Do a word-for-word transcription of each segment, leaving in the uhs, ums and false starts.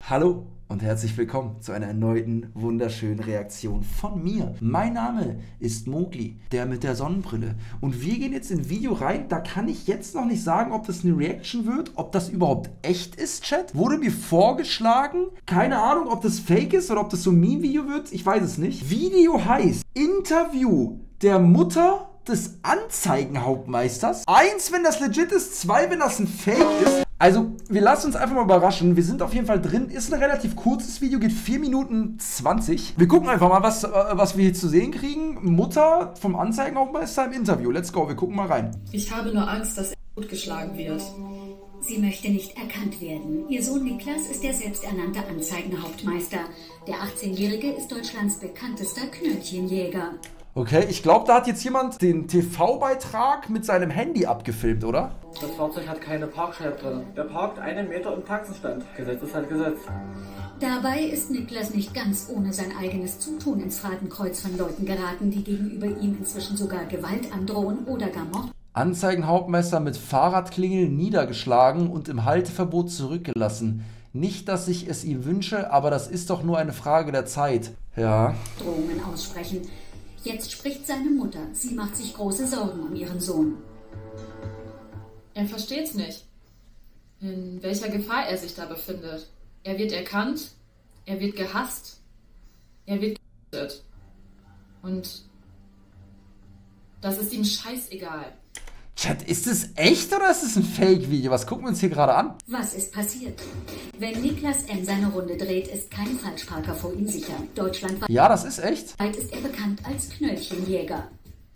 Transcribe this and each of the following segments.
Hallo und herzlich willkommen zu einer erneuten wunderschönen Reaktion von mir. Mein Name ist Mowgli, der mit der Sonnenbrille. Und wir gehen jetzt in ein Video rein, da kann ich jetzt noch nicht sagen, ob das eine Reaction wird, ob das überhaupt echt ist, Chat. Wurde mir vorgeschlagen. Keine Ahnung, ob das fake ist oder ob das so ein Meme-Video wird. Ich weiß es nicht. Video heißt Interview der Mutter des Anzeigenhauptmeisters. Eins, wenn das legit ist, zwei, wenn das ein Fake ist. Also, wir lassen uns einfach mal überraschen. Wir sind auf jeden Fall drin. Ist ein relativ kurzes Video, geht vier Minuten zwanzig. Wir gucken einfach mal, was, äh, was wir hier zu sehen kriegen. Mutter vom Anzeigenhauptmeister im Interview. Let's go, wir gucken mal rein. Ich habe nur Angst, dass er totgeschlagen wird. Sie möchte nicht erkannt werden. Ihr Sohn Niklas ist der selbsternannte Anzeigenhauptmeister. Der achtzehnjährige ist Deutschlands bekanntester Knöllchenjäger. Okay, ich glaube, da hat jetzt jemand den T V-Beitrag mit seinem Handy abgefilmt, oder? Das Fahrzeug hat keine Parkscheibe drin. Der parkt einen Meter im Taxenstand. Gesetz ist halt Gesetz. Dabei ist Niklas nicht ganz ohne sein eigenes Zutun ins Fadenkreuz von Leuten geraten, die gegenüber ihm inzwischen sogar Gewalt androhen oder gar Mord. Anzeigenhauptmeister mit Fahrradklingel niedergeschlagen und im Halteverbot zurückgelassen. Nicht, dass ich es ihm wünsche, aber das ist doch nur eine Frage der Zeit. Ja. Drohungen aussprechen. Jetzt spricht seine Mutter. Sie macht sich große Sorgen um ihren Sohn. Er versteht's nicht, in welcher Gefahr er sich da befindet. Er wird erkannt, er wird gehasst, er wird getötet. Und das ist ihm scheißegal. Chat, ist es echt oder ist es ein Fake-Video? Was gucken wir uns hier gerade an? Was ist passiert? Wenn Niklas M. seine Runde dreht, ist kein Falschparker vor ihm sicher. Deutschlandweit Ja, das ist echt. ist er bekannt als Knöllchenjäger.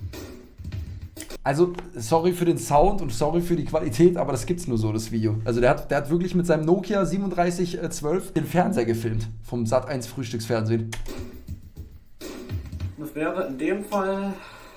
Also, sorry für den Sound und sorry für die Qualität, aber das gibt's nur so, das Video. Also, der hat, der hat wirklich mit seinem Nokia siebenunddreißig zwölf den Fernseher gefilmt. Vom Sat eins Frühstücksfernsehen. Das wäre in dem Fall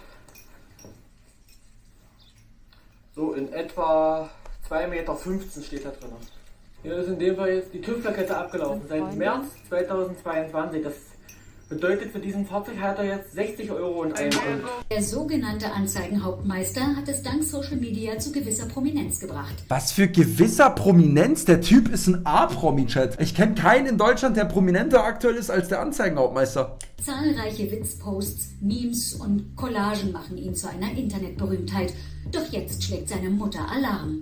so in etwa zwei Meter fünfzehn steht da drin. Hier ist in dem Fall jetzt die TÜV-Plakette abgelaufen. Seit März zweitausendzweiundzwanzig. Das bedeutet, für diesen Fahrzeug hat er jetzt sechzig Euro in einem Punkt. Der sogenannte Anzeigenhauptmeister hat es dank Social Media zu gewisser Prominenz gebracht. Was für gewisser Prominenz? Der Typ ist ein A-Promi-Chat. Ich kenne keinen in Deutschland, der prominenter aktuell ist als der Anzeigenhauptmeister. Zahlreiche Witzposts, Memes und Collagen machen ihn zu einer Internetberühmtheit. Doch jetzt schlägt seine Mutter Alarm.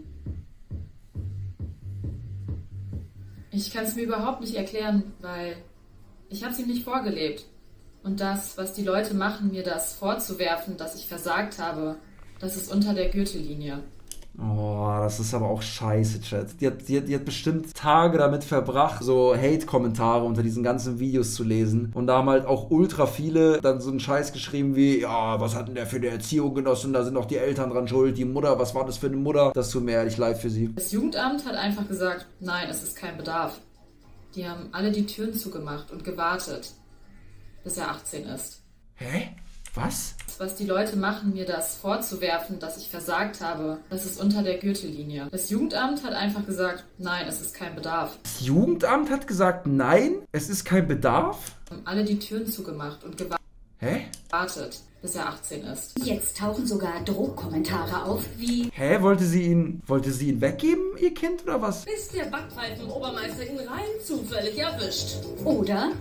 Ich kann es mir überhaupt nicht erklären, weil ich habe es ihm nicht vorgelebt. Und das, was die Leute machen, mir das vorzuwerfen, dass ich versagt habe, das ist unter der Gürtellinie. Oh, das ist aber auch scheiße, Chat. Die hat, die, hat, die hat bestimmt Tage damit verbracht, so Hate-Kommentare unter diesen ganzen Videos zu lesen. Und da haben halt auch ultra viele dann so einen Scheiß geschrieben wie, ja, was hat denn der für eine Erziehung genossen? Da sind doch die Eltern dran schuld, die Mutter, was war das für eine Mutter? Das tut mir ehrlich leid für sie. Das Jugendamt hat einfach gesagt, nein, es ist kein Bedarf. Die haben alle die Türen zugemacht und gewartet, bis er achtzehn ist. Hä? Was? Was die Leute machen, mir das vorzuwerfen, dass ich versagt habe, das ist unter der Gürtellinie. Das Jugendamt hat einfach gesagt, nein, es ist kein Bedarf. Das Jugendamt hat gesagt, nein, es ist kein Bedarf? Haben alle die Türen zugemacht und Hä? gewartet, bis er achtzehn ist. Jetzt tauchen sogar Drohkommentare auf, wie Hä, wollte sie ihn, wollte sie ihn weggeben, ihr Kind, oder was? Bis der Backpfeifen-Obermeister ihn rein zufällig erwischt. oder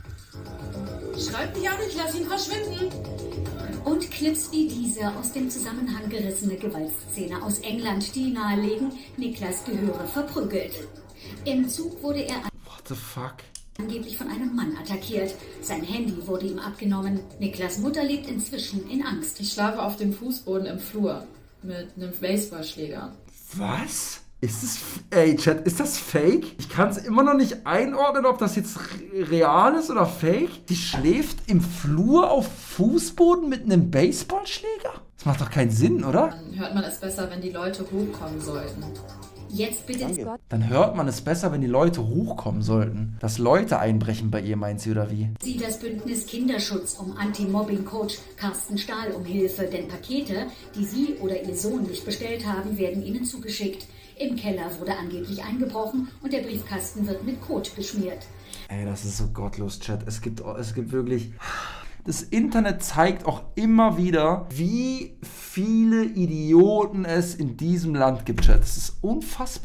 Schreibt mich an, ich lass ihn verschwinden. und Clips wie diese aus dem Zusammenhang gerissene Gewaltszene aus England, die nahelegen, Niklas gehöre verprügelt. Im Zug wurde er What the fuck? angeblich von einem Mann attackiert. Sein Handy wurde ihm abgenommen. Niklas Mutter lebt inzwischen in Angst. Ich schlafe auf dem Fußboden im Flur mit einem Baseballschläger. Was? Ist es, ey, Chat, ist das fake? Ich kann es immer noch nicht einordnen, ob das jetzt real ist oder fake. Die schläft im Flur auf Fußboden mit einem Baseballschläger? Das macht doch keinen Sinn, oder? Dann hört man es besser, wenn die Leute hochkommen sollten. Jetzt bitte Dann hört man es besser, wenn die Leute hochkommen sollten. Dass Leute einbrechen bei ihr, meint sie, oder wie? Sie das Bündnis Kinderschutz um Anti-Mobbing-Coach Carsten Stahl um Hilfe, denn Pakete, die Sie oder Ihr Sohn nicht bestellt haben, werden Ihnen zugeschickt. Im Keller wurde angeblich eingebrochen und der Briefkasten wird mit Kot beschmiert. Ey, das ist so gottlos, Chat. Es gibt, es gibt wirklich... Das Internet zeigt auch immer wieder, wie viele Idioten es in diesem Land gibt, Chat. Das ist unfassbar.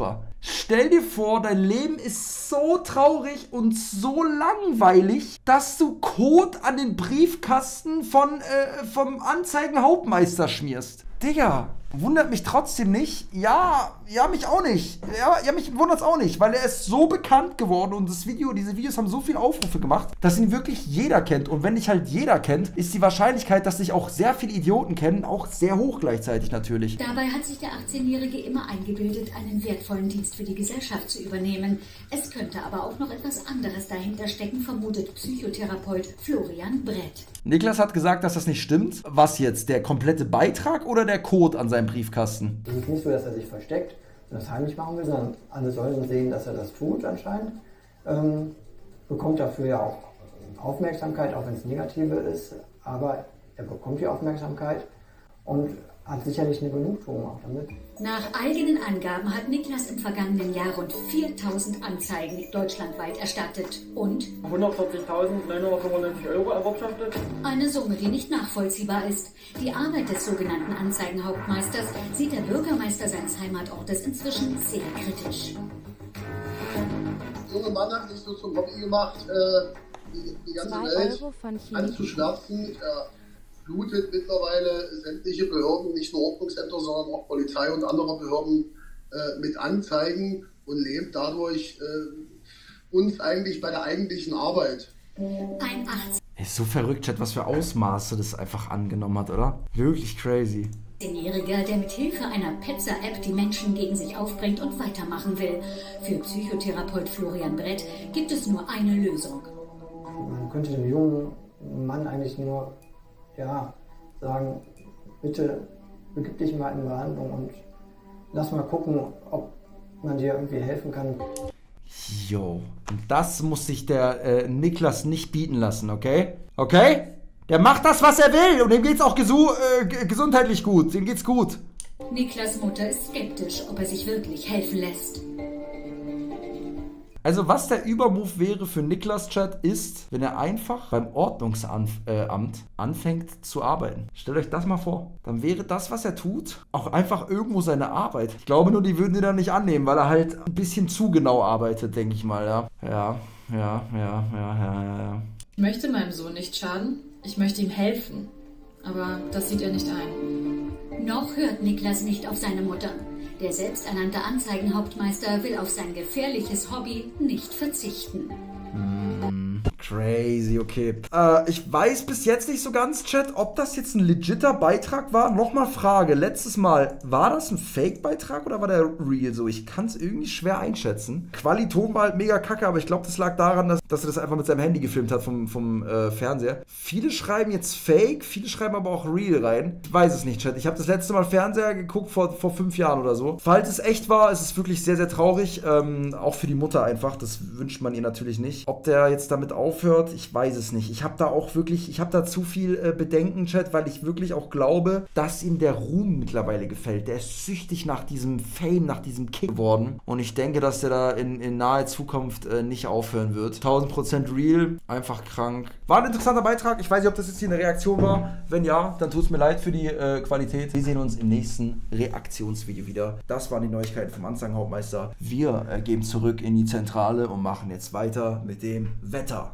Stell dir vor, dein Leben ist so traurig und so langweilig, dass du Kot an den Briefkasten von, äh, vom Anzeigenhauptmeister schmierst. Digga, wundert mich trotzdem nicht. Ja, ja, mich auch nicht. Ja, ja mich wundert es auch nicht, weil er ist so bekannt geworden und das Video, diese Videos haben so viele Aufrufe gemacht, dass ihn wirklich jeder kennt. Und wenn dich halt jeder kennt, ist die Wahrscheinlichkeit, dass dich auch sehr viele Idioten kennen, auch sehr hoch gleichzeitig natürlich. Dabei hat sich der achtzehnjährige immer eingebildet, einen wertvollen Dienst für die Gesellschaft zu übernehmen. Es könnte aber auch noch etwas anderes dahinter stecken, vermutet Psychotherapeut Florian Brett. Niklas hat gesagt, dass das nicht stimmt. Was jetzt? Der komplette Beitrag oder der Code an seinem Briefkasten? Es ist nicht so, dass er sich versteckt und das heimlich machen will, sondern alle sollen sehen, dass er das tut anscheinend. Ähm, bekommt dafür ja auch Aufmerksamkeit, auch wenn es negative ist, aber er bekommt die Aufmerksamkeit und hat sicherlich eine Genugtuung auch damit. Nach eigenen Angaben hat Niklas im vergangenen Jahr rund viertausend Anzeigen deutschlandweit erstattet und hundertvierzigtausendneunhundertfünfundneunzig Euro erwirtschaftet. Eine Summe, die nicht nachvollziehbar ist. Die Arbeit des sogenannten Anzeigenhauptmeisters sieht der Bürgermeister seines Heimatortes inzwischen sehr kritisch. Der junge Mann hat sich so zum Hobby gemacht, äh, die, die ganze Welt anzuschwärzen. Er blutet mittlerweile sämtliche Behörden, nicht nur Ordnungsämter, sondern auch Polizei und andere Behörden äh, mit Anzeigen und lähmt dadurch äh, uns eigentlich bei der eigentlichen Arbeit. Ein Ist so verrückt, Chat, was für Ausmaße das einfach angenommen hat, oder? Wirklich crazy. achtzehnjähriger, der mit Hilfe einer Petzer-App die Menschen gegen sich aufbringt und weitermachen will. Für Psychotherapeut Florian Brett gibt es nur eine Lösung. Man könnte dem jungen Mann eigentlich nur ja, sagen, bitte begib dich mal in Behandlung und lass mal gucken, ob man dir irgendwie helfen kann. Jo, und das muss sich der äh, Niklas nicht bieten lassen, okay? Okay? Der macht das, was er will und dem geht's auch gesu äh, gesundheitlich gut, dem geht's gut. Niklas' Mutter ist skeptisch, ob er sich wirklich helfen lässt. Also was der Übermove wäre für Niklas, Chat, ist, wenn er einfach beim Ordnungsamt äh, anfängt zu arbeiten. Stellt euch das mal vor. Dann wäre das, was er tut, auch einfach irgendwo seine Arbeit. Ich glaube nur, die würden ihn dann nicht annehmen, weil er halt ein bisschen zu genau arbeitet, denke ich mal, ja. Ja, ja, ja, ja, ja, ja. Ich möchte meinem Sohn nicht schaden. Ich möchte ihm helfen. Aber das sieht er nicht ein. Noch hört Niklas nicht auf seine Mutter. Der selbsternannte Anzeigenhauptmeister will auf sein gefährliches Hobby nicht verzichten. Mm, crazy, okay. Äh, ich weiß bis jetzt nicht so ganz, Chat, ob das jetzt ein legitter Beitrag war. Nochmal Frage, letztes Mal, war das ein Fake-Beitrag oder war der real so? Ich kann es irgendwie schwer einschätzen. Qualiton war halt mega kacke, aber ich glaube, das lag daran, dass, dass er das einfach mit seinem Handy gefilmt hat vom, vom äh, Fernseher. Viele schreiben jetzt Fake, viele schreiben aber auch real rein. Ich weiß es nicht, Chat. Ich habe das letzte Mal Fernseher geguckt vor, vor fünf Jahren oder so. Falls es echt war, ist es wirklich sehr, sehr traurig. Ähm, auch für die Mutter einfach. Das wünscht man ihr natürlich nicht. Ob der jetzt damit aufhört, ich weiß es nicht. Ich habe da auch wirklich, ich habe da zu viel äh, Bedenken, Chat, weil ich wirklich auch glaube, dass ihm der Ruhm mittlerweile gefällt. Der ist süchtig nach diesem Fame, nach diesem Kick geworden. Und ich denke, dass der da in, in naher Zukunft äh, nicht aufhören wird. tausend Prozent real, einfach krank. War ein interessanter Beitrag. Ich weiß nicht, ob das jetzt hier eine Reaktion war. Wenn ja, dann tut es mir leid für die äh, Qualität. Wir sehen uns im nächsten Reaktionsvideo wieder. Das waren die Neuigkeiten vom Anzeigenhauptmeister. Wir äh, gehen zurück in die Zentrale und machen jetzt weiter mit dem Wetter.